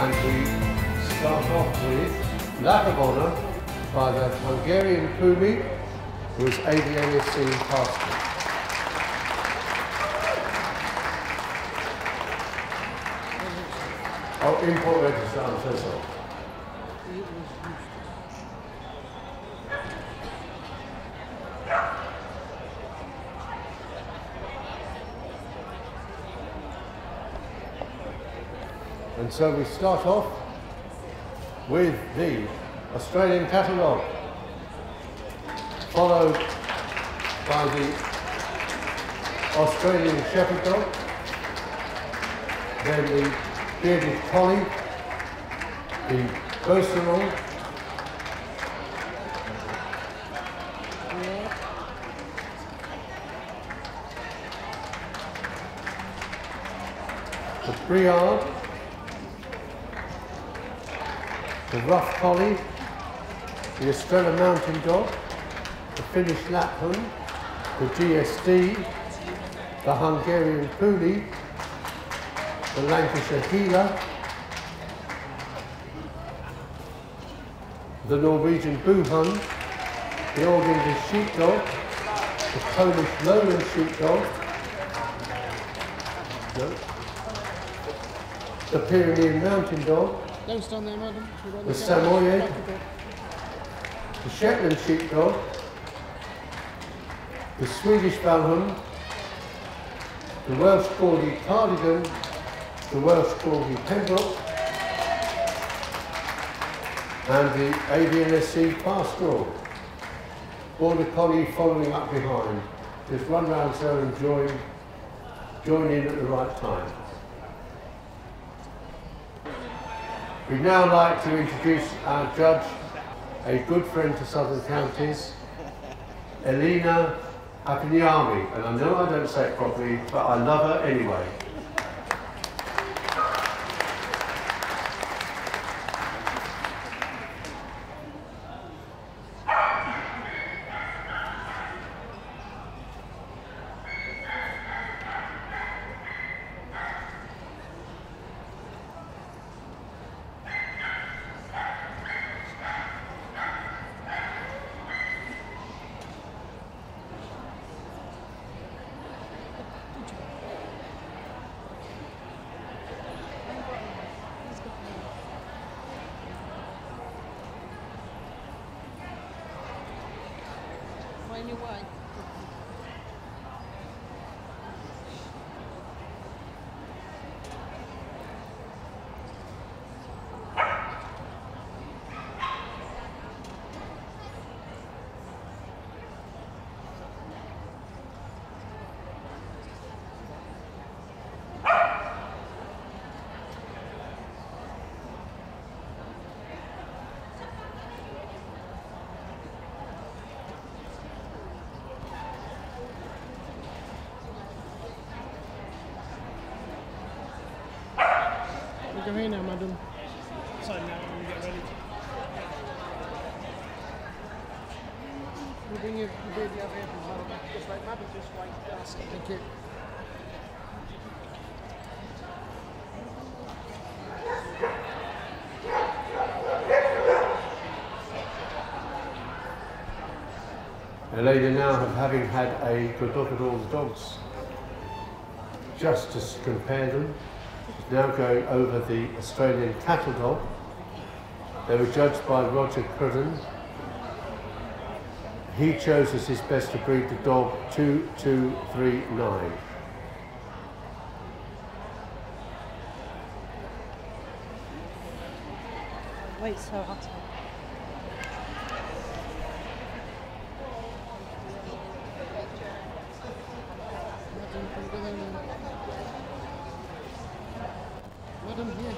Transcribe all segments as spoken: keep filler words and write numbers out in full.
And we start off with lap of honour by the Hungarian Puli, who is A D N S C passport. Oh, import register, I'm so sorry. And so we start off with the Australian catalogue, followed by the Australian Shepherd Dog, then the Bearded Collie, the Bosserol, the Briard, the Rough Collie, the Estrella Mountain Dog, the Finnish Lapland, the G S D, the Hungarian Puli, the Lancashire Heeler, the Norwegian Buhund, the Old English Sheepdog, the Polish Lowland Sheepdog, no, the Pyrenean Mountain Dog, Don't stand there, madam. the Samoyed, the Shetland Sheepdog, the Swedish Valhund, the Welsh Corgi Cardigan, the Welsh Corgi Pembroke, and the A D N S C Pastoral. Border Collie following up behind. Just run round so and join, join in at the right time. We'd now like to introduce our judge, a good friend to Southern Counties, Elena Appignami. And I know I don't say it properly, but I love her anyway. Anyway. Go here now, madam. Sorry, now when we get ready. We'll bring your baby over here, madam. Just wait, madam, just wait. That's it. Thank you. The lady now, having had a good look at all the dogs, just to compare them, is now going over the Australian cattle dog. They were judged by Roger Cruden. He chose as his best to breed the dog two two three nine. Wait, so hot. Madam, here.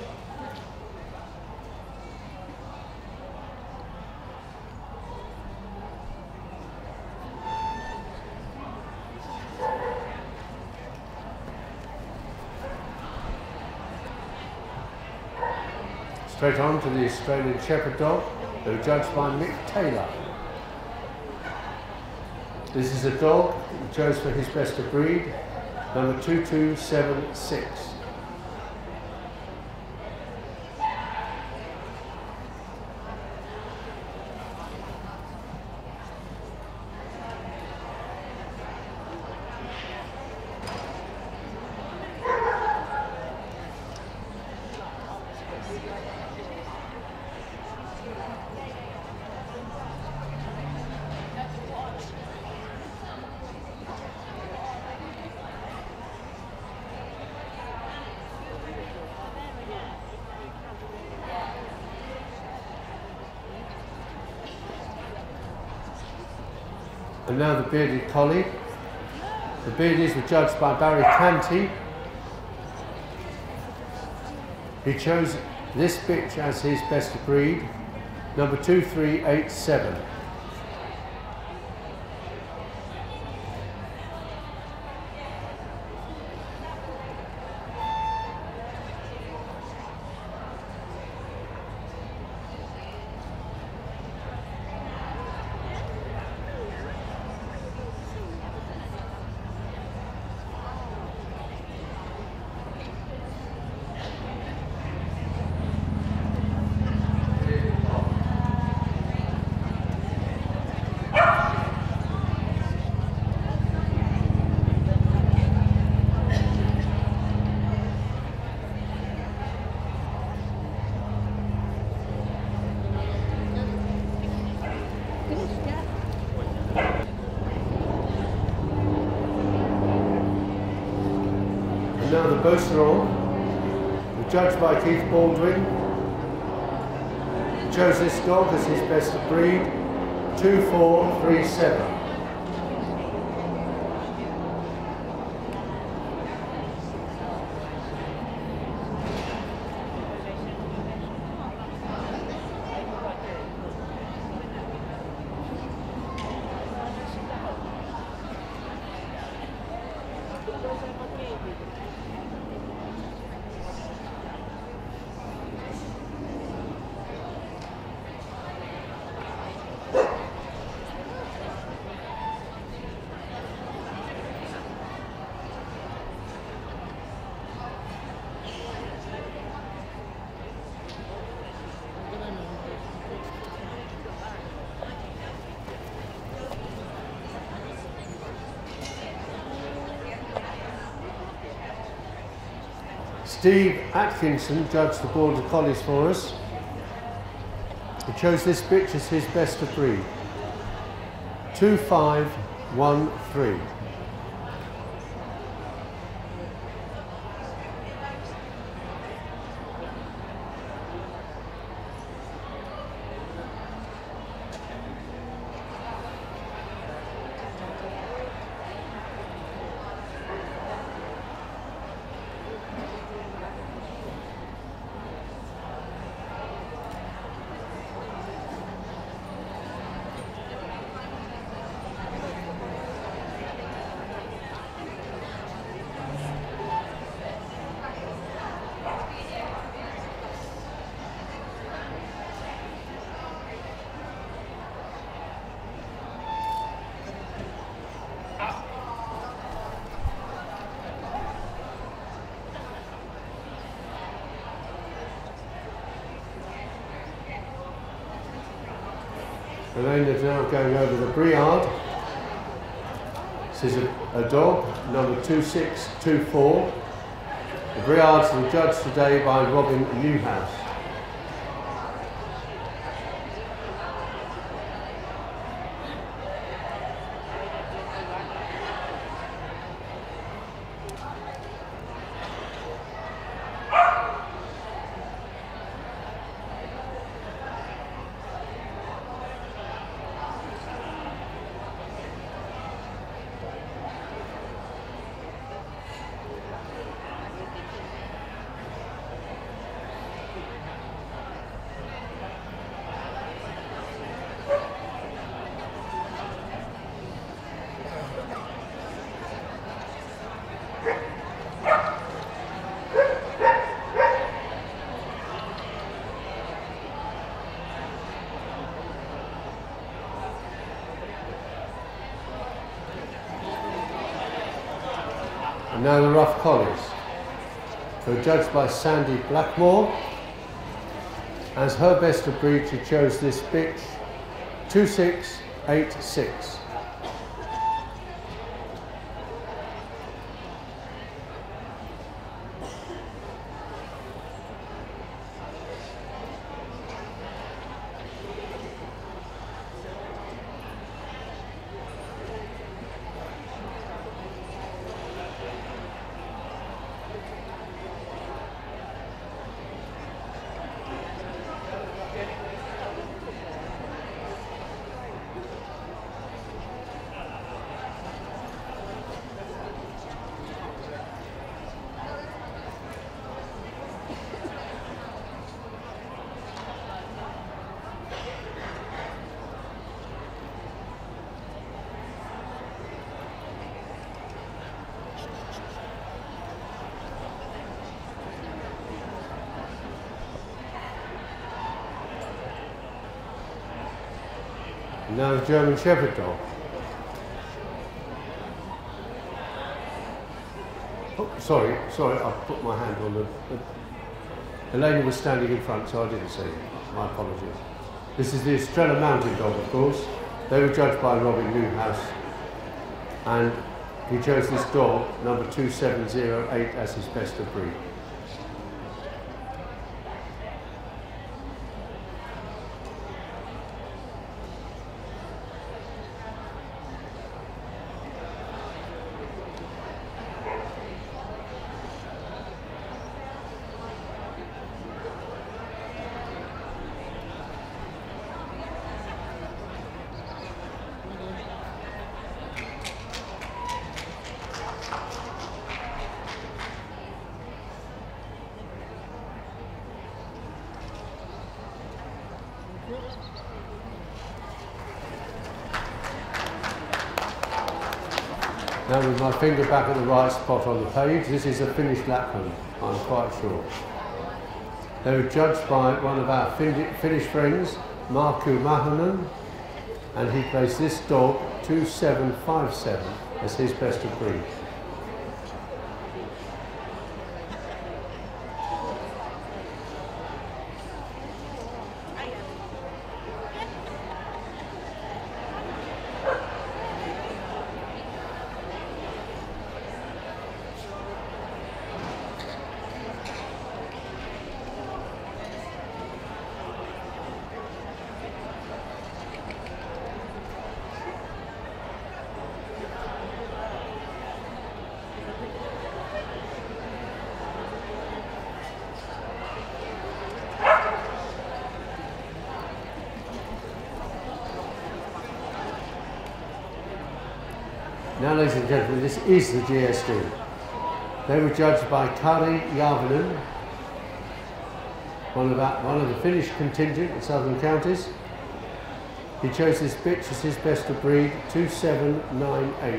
Straight on to the Australian Shepherd Dog, they were judged by Mick Taylor. This is a dog he chose for his best of breed, number two two seven six. And now the bearded collie. The beardies were judged by Barry Canty. He chose this bitch as his best of breed, number two three eight seven. And now the Beauceron, judged by Keith Baldwin. He chose this dog as his best of breed, two four three seven. Steve Atkinson judged the Border Collies for us. He chose this bitch as his best of breed, two five one three. Elaine is now going over the Briard. This is a, a dog, number two six two four. The Briards were judged today by Robin Newhouse. And now the Rough Collies, who are judged by Sandy Blackmore. As her best of breed, she chose this bitch, two six eight six. And now the German Shepherd dog. Oh, sorry, sorry, I put my hand on the, the... The lady was standing in front, so I didn't see it. My apologies. This is the Estrella Mountain Dog, of course. They were judged by Robin Newhouse, and he chose this dog, number two seven zero eight, as his best of breed. Now with my finger back at the right spot on the page, this is a finished Lapland, I'm quite sure. They were judged by one of our fin Finnish friends, Markku Mahonen, and he placed this dog two seven five seven as his best of breed. Now, ladies and gentlemen, this is the G S D. They were judged by Kari Järvinen, one of, our, one of the Finnish contingent in Southern Counties. He chose this bitch as his best of breed, two seven nine eight.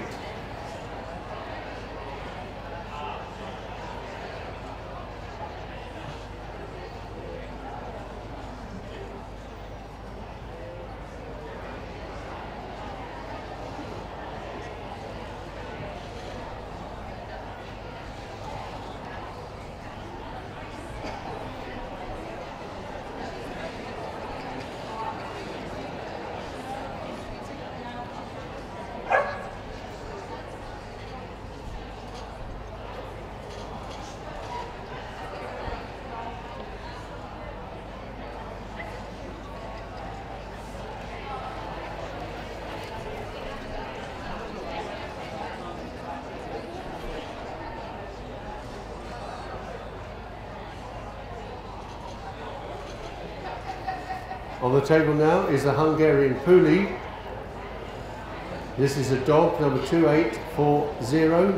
On the table now is the Hungarian Puli. This is a dog, number two eight four zero.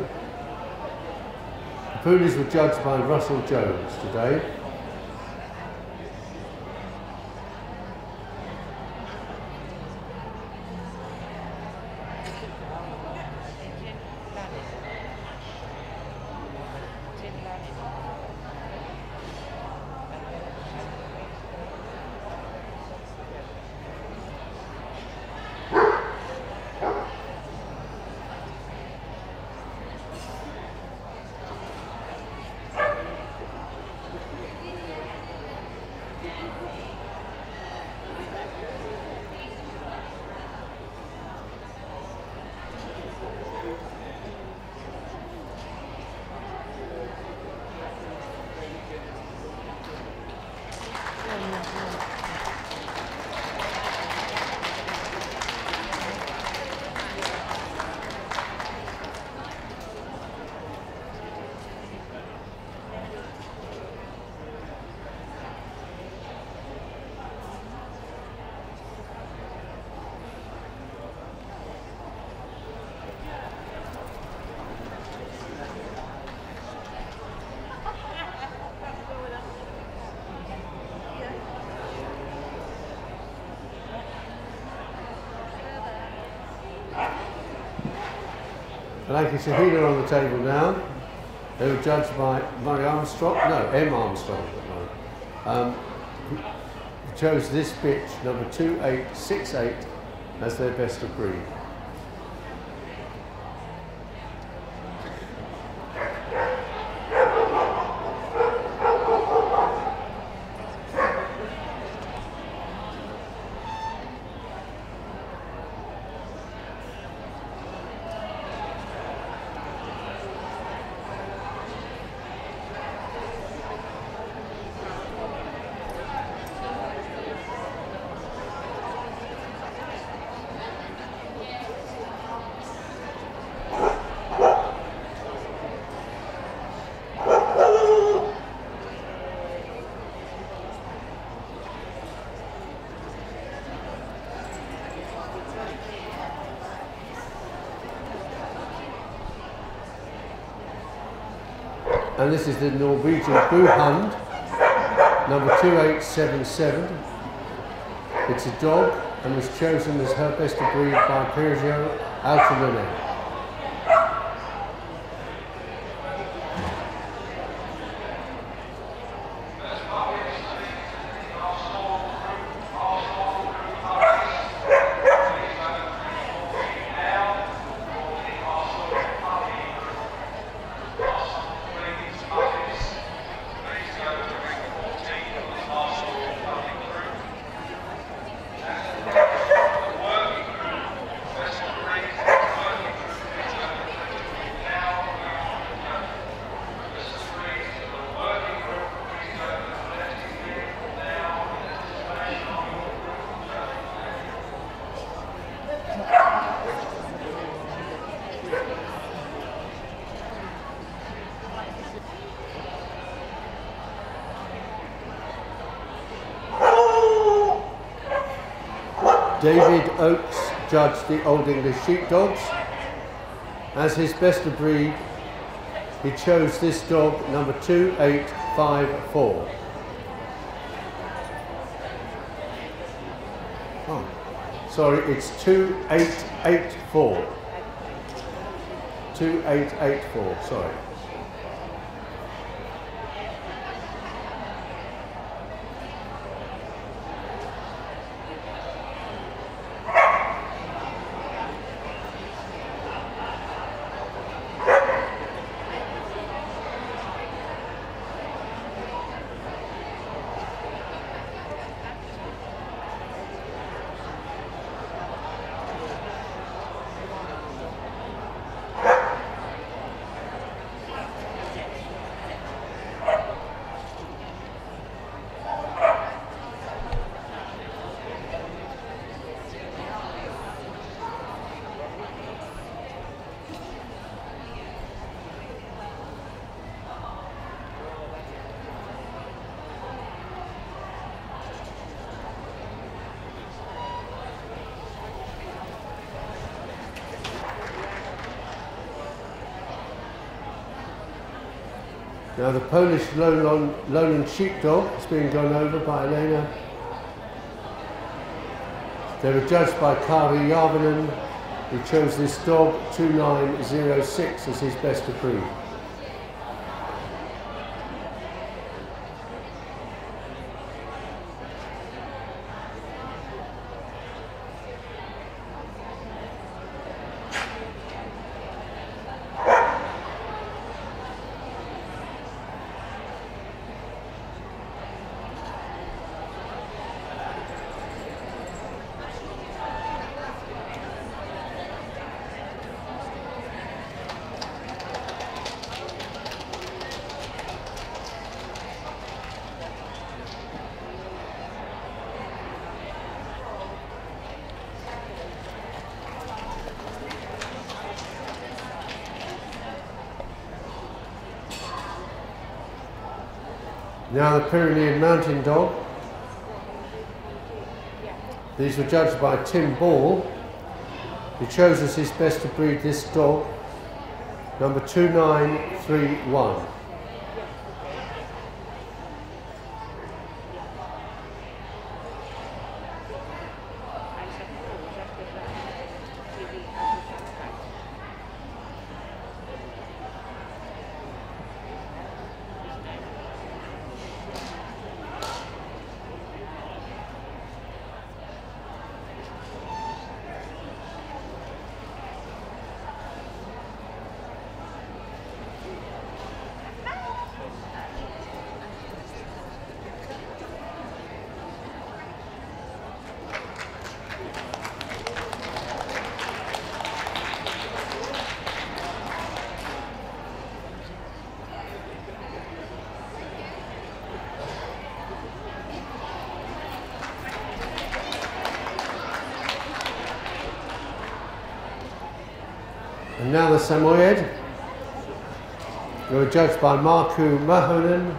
The Pulis were judged by Russell Jones today. Blanky Shahida on the table now. They were judged by Murray Armstrong, no, M. Armstrong. Um, who chose this bitch, number two eight six eight, as their best of breed. And this is the Norwegian Buhund, number two eight seven seven. It's a dog and was chosen as her best of breed by Peugeot Altamont. David Oakes judged the Old English Sheepdogs. As his best of breed, he chose this dog, number two eight five four. Oh, sorry, it's two eight eight four. two eight eight four, sorry. Now the Polish Lowland, Lowland Sheepdog is being gone over by Elena. They were judged by Kari Järvinen, who chose this dog two nine zero six as his best of breed. Now the Pyrenean Mountain Dog. These were judged by Tim Ball, who chose as his best of breed this dog, number two nine three one. And now the Samoyed. They were judged by Markku Mahonen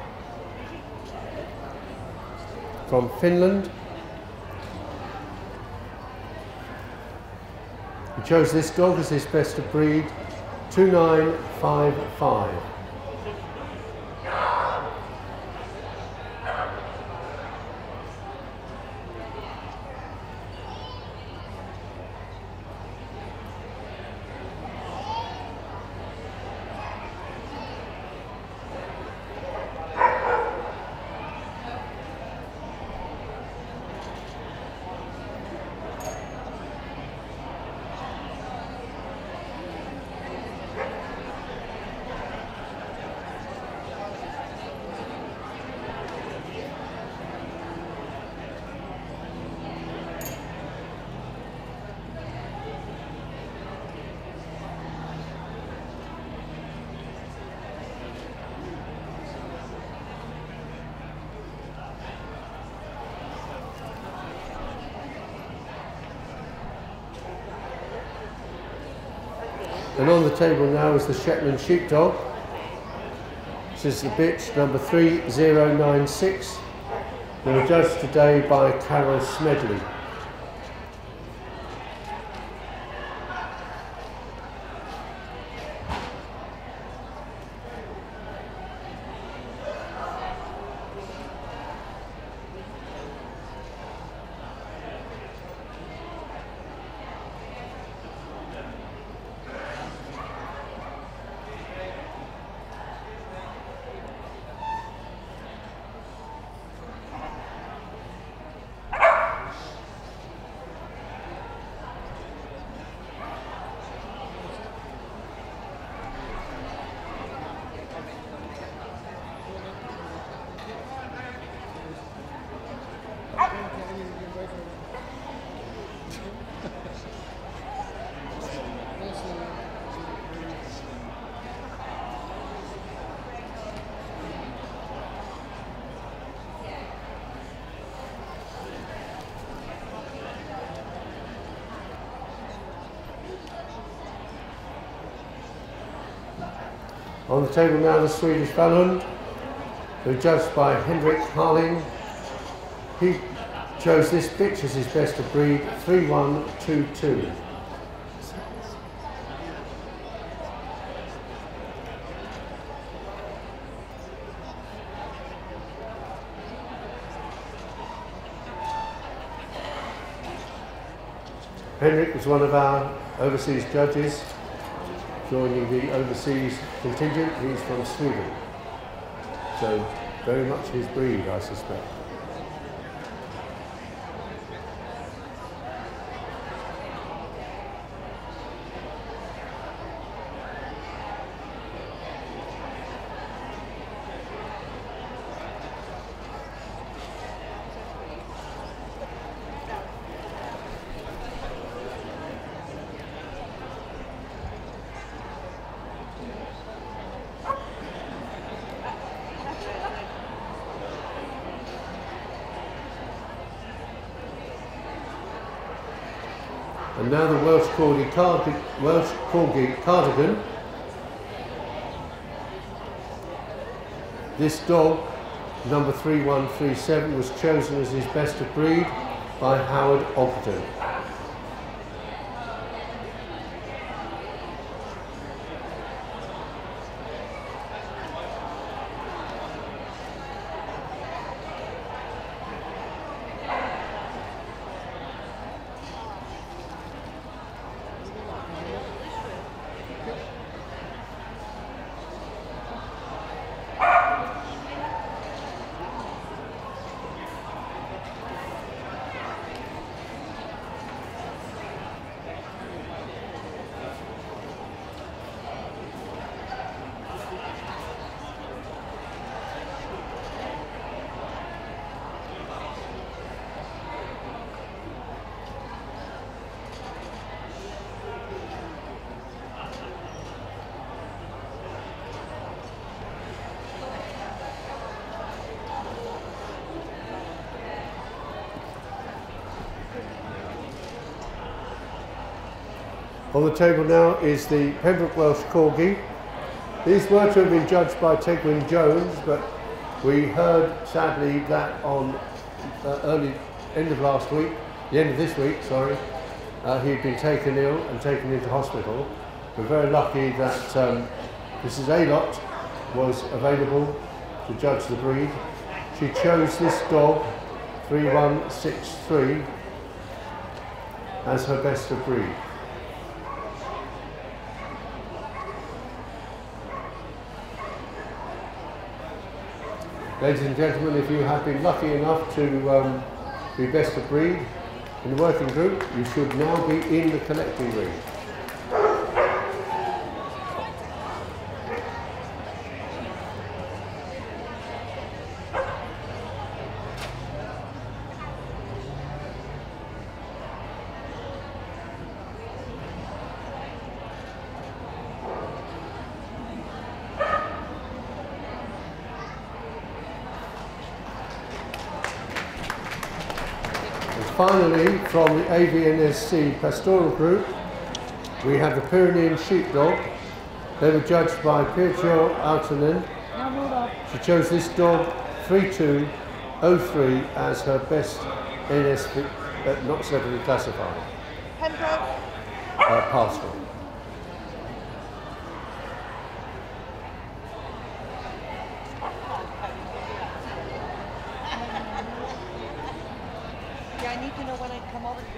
from Finland. He chose this dog as his best of breed, two nine five five. And on the table now is the Shetland Sheepdog. This is the bitch, number three zero nine six. They were judged today by Carol Smedley. On the table now, the Swedish Vallhund, who are judged by Henrik Harling. He chose this bitch as his best of breed, three one two two. Henrik was one of our overseas judges, joining the overseas contingent. He's from Sweden, so very much his breed, I suspect. And now the Welsh Corgi, Cardi Welsh Corgi Cardigan. This dog, number three one three seven, was chosen as his best of breed by Howard Ogden. On the table now is the Pembroke Welsh Corgi. These were to have been judged by Tegwin Jones, but we heard sadly that on uh, early end of last week, the end of this week, sorry, uh, he'd been taken ill and taken into hospital. We're very lucky that um, Missus Aylott was available to judge the breed. She chose this dog, three one six three, as her best of breed. Ladies and gentlemen, if you have been lucky enough to um, be best of breed in the working group, you should now be in the collecting ring. Finally, from the A V N S C Pastoral Group, we have the Pyrenean Sheepdog. They were judged by Pietro Altonen. She chose this dog, three two oh three, as her best N S V, uh, not separately classified. Pembroke. Uh, pastoral. Yeah, I need to know when I come over to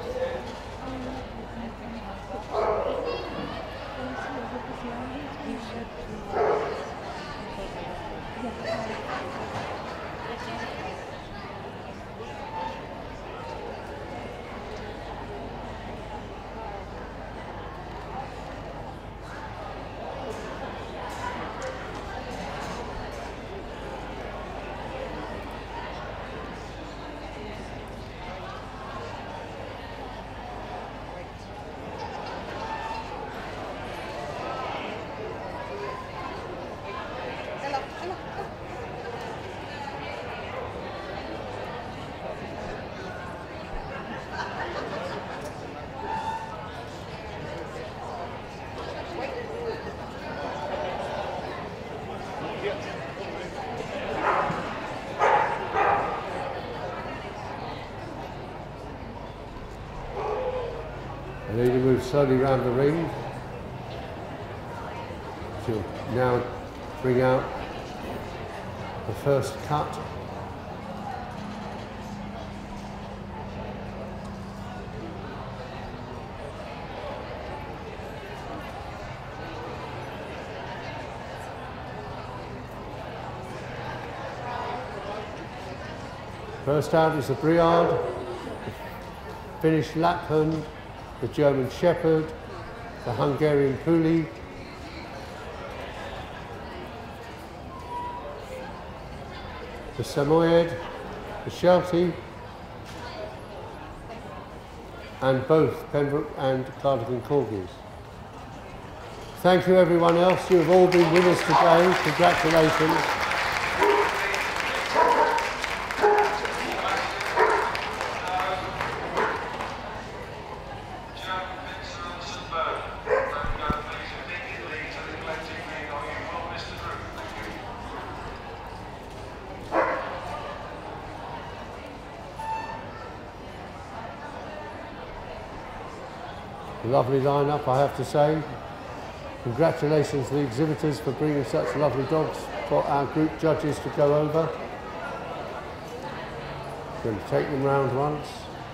The lady moves slowly round the ring. She'll now bring out the first cut. First out is the Briard, the Finnish Lapphund, the German Shepherd, the Hungarian Puli, the Samoyed, the Sheltie, and both Pembroke and Cardigan Corgis. Thank you everyone else, you have all been with us today, congratulations. Lovely lineup, I have to say. Congratulations to the exhibitors for bringing such lovely dogs for our group judges to go over. Going to take them round once.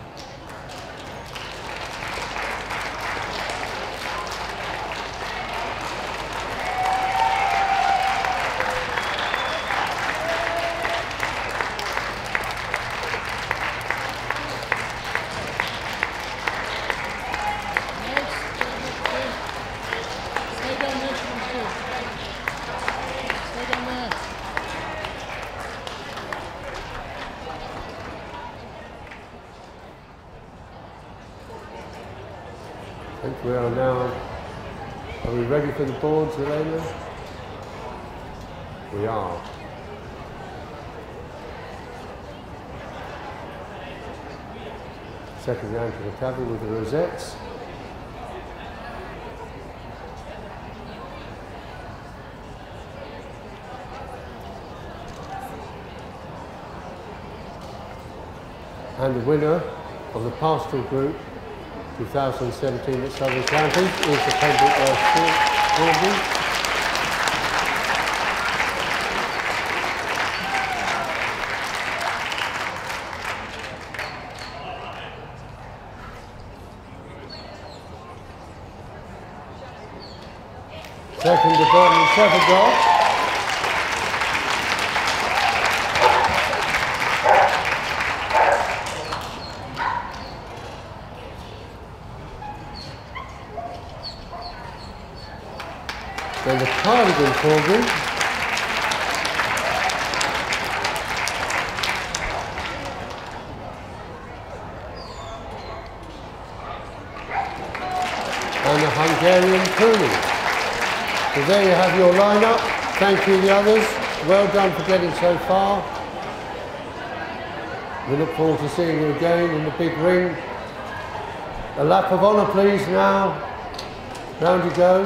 I think we are now, are we ready for the boards, Elena? We are. Second round to the cabin with the rosettes. And the winner of the Pastoral Group twenty seventeen at Southern Counties is the Pembroke Welsh Corgi. Second to Burton Shepherd Dog. Then the Cardigan Corgi. And the Hungarian Pony. So there you have your lineup. Thank you the others. Well done for getting so far. We look forward to seeing you again in the big ring. A lap of honour please now. Round you go.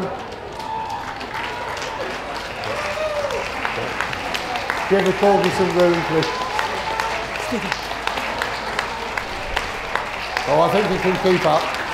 Give the corgi some room please. Oh, I think you can keep up.